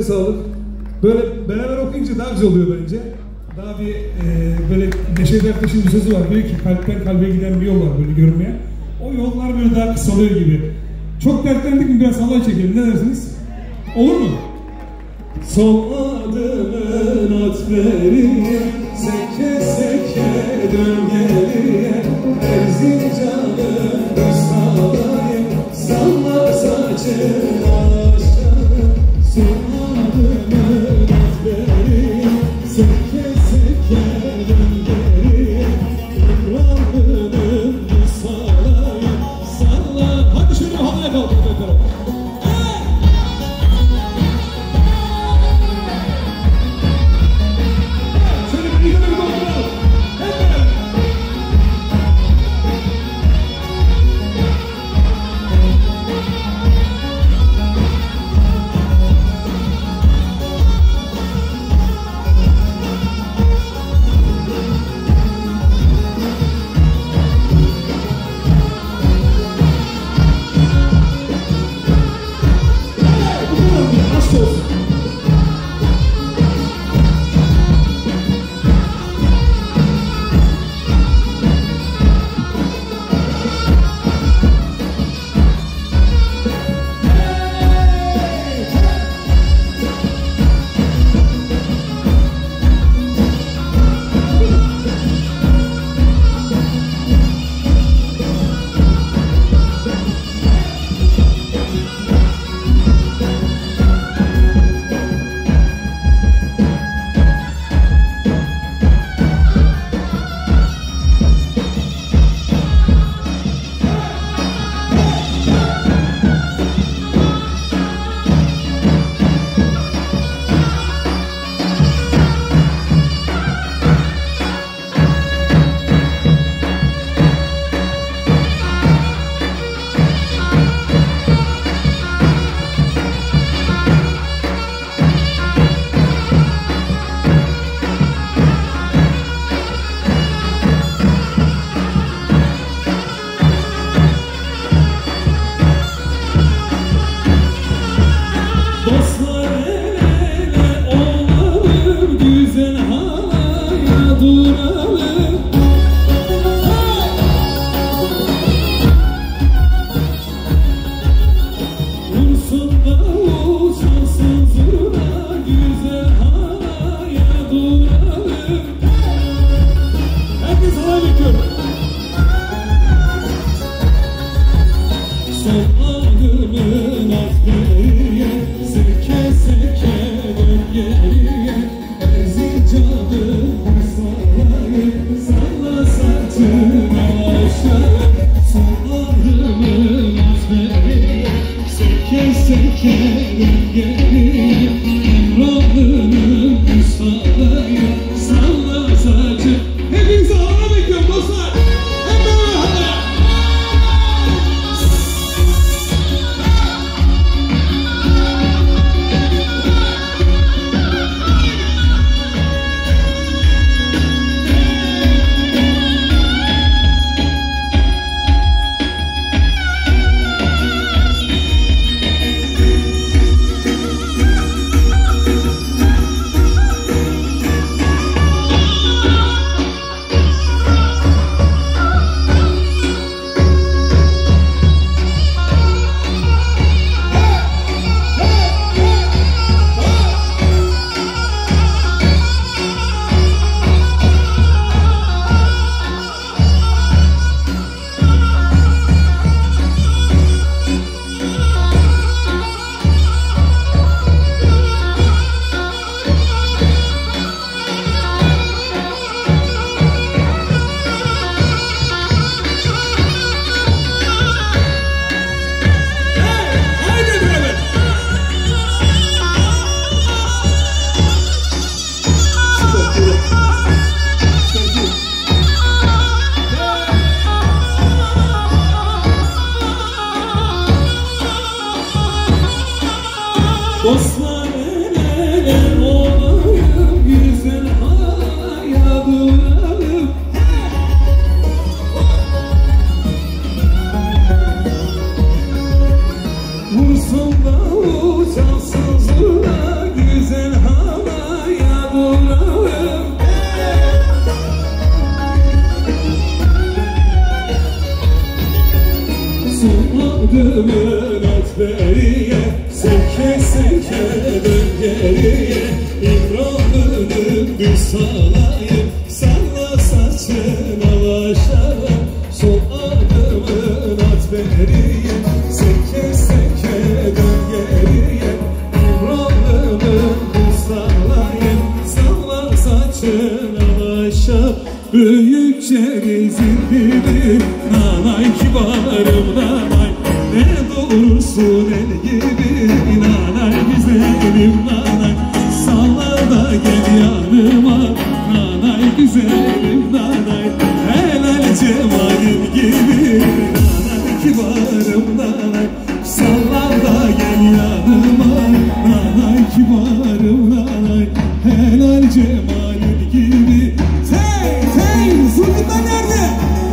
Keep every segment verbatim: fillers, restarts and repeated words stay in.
Elinize sağlık. Böyle beraber okuyunca daha güzel oluyor bence. Daha bir e, böyle Neşet Ertaş'ın bir sözü var. Diyor ki kalpten kalbe giden bir yol var böyle görünmeye. O yollar böyle daha kısalıyor gibi. Çok dertlendik mi biraz halay çekelim, ne dersiniz? Olur mu? Sol adımın at veriye, seke seke dön geriye, Erzincan'ın göz salayım, salla saçını aşağı. Sol adımın at veriye, seke seke dön geriye, Ümran'ın göz salayım, salla. Hadi şöyle havaya kalkın bakalım. büyükçe rezildir. Nanay kibarım nanay, ne doğursun el gibi. Nanay güzelim nanay, salla da gel yanıma. Nanay güzelim nanay, helal cemalin gibi. Nanay kibarım nanay, salla da gel yanıma. Nanay kibarım nanay, helal cemalin gibi. Hey hey, Zurgutlar nerede?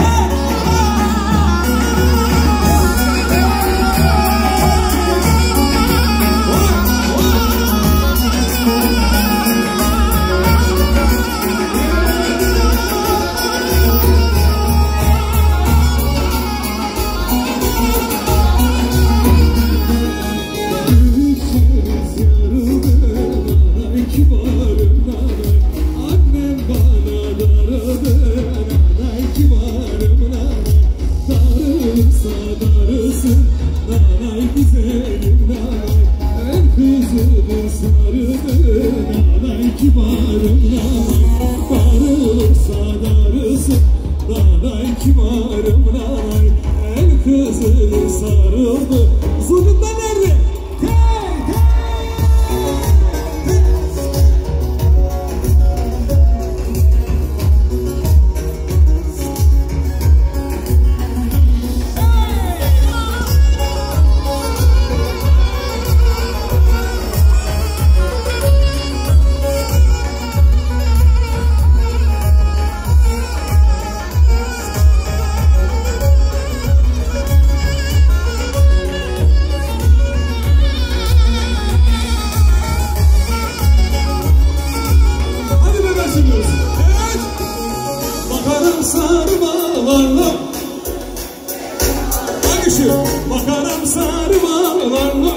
Nanay güzelim nanay, en kızılır sarıdır. Nanay kibarım nanay, darılırsa darılsın. Nanay kibarım nanay, en kızılır sarıldı. Zurgutlar nerede? Hey hey sarı bağlarla, hadi şu bakarım sarı bağlarla.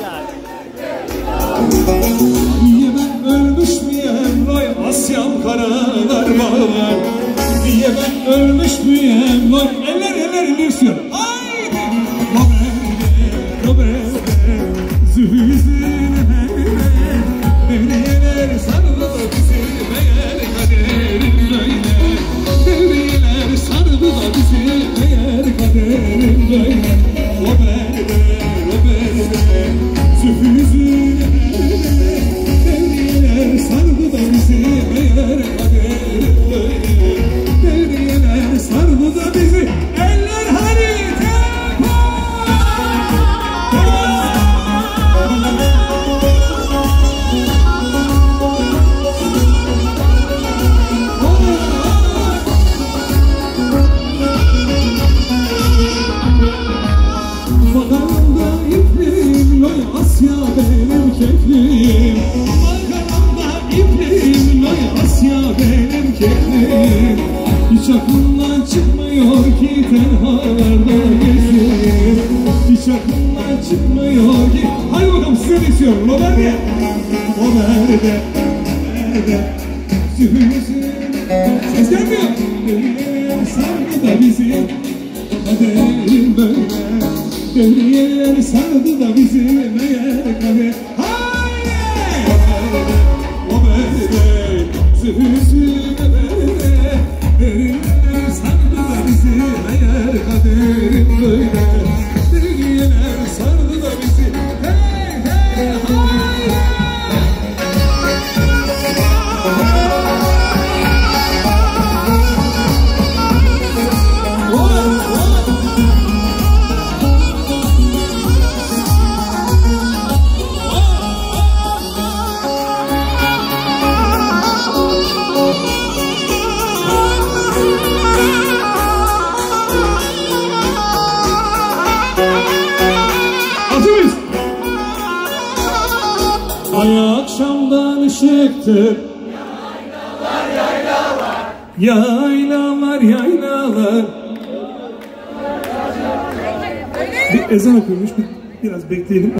Niye ben ölmüş müyem vay Asyam karalar bağlar. Niye ben ölmüş müyem vay eller eller eller istiyor. Haydi Roberde Roberde zühüzün hele devriyeler sarılı bizi meğer kaderim böyle. Devriyeler sardı da bizi meğer kaderim böyle. Roberde, Roberde, zühüzün eline. Devriyeler sardı da bizi meğer kaderim böyle. Devriyeler sardı da bizi, eller hani tempo. Makamda ipliğim loy Asya benim kekliğim. Makamda ipliğim loy Asya benim kekliğim. Hiç aklımdan çıkmıyor ki tenhalarda gezeyim. Hiç aklımdan çıkmıyor ki. Hadi bakalım size de istiyorum. O nerede? O nerede? Nerede? Zühüzün. Ses gelmiyor. Devriyeler sardı da bizi kaderim böyle. Devriyeler sardı da bizi meğer kader. Haydi! O berde, zühüzün berde. Devriyeler sardı da bizi meğer kaderim böyle. Devriyeler sardı da bizi. Hey hey haydi! Ay akşamdan ışıktır. Yaylalar yaylalar. Yaylalar yaylalar. Bir ezan okuyormuş, bir, biraz bekleyelim.